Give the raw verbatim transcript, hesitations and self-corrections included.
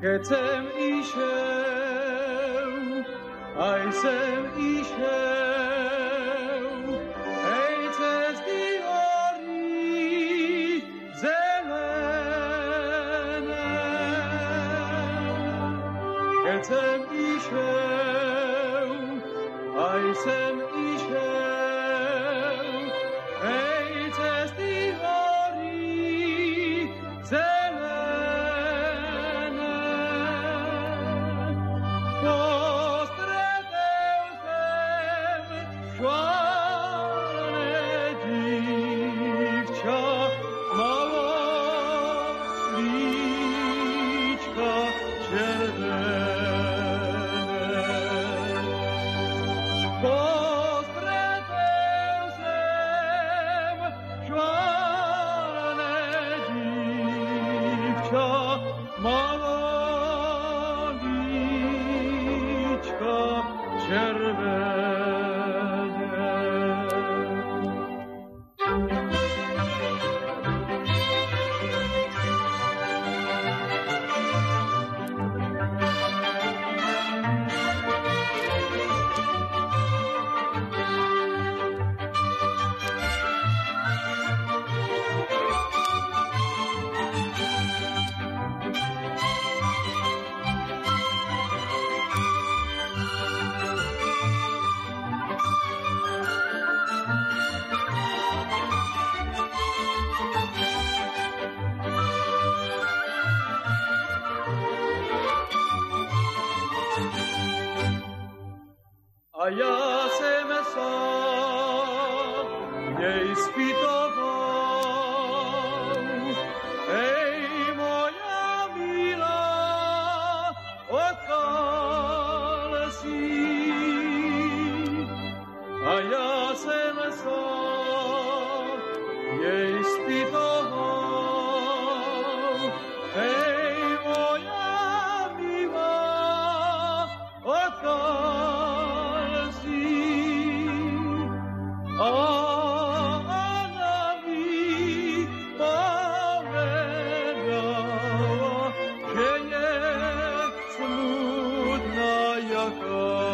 Keď sem išiel, aj sem išiel, hej, cez tí hory zelené. Keď sem išiel, aj sem išiel, hej, cez tí hory zelené. A ja sem sa jej spýtoval, hej, moja milá, odkiaľ si? A ja sem sa jej spýtoval, hej, moja milá, odkiaľ? A ona mi povedala, že je smutná jaká.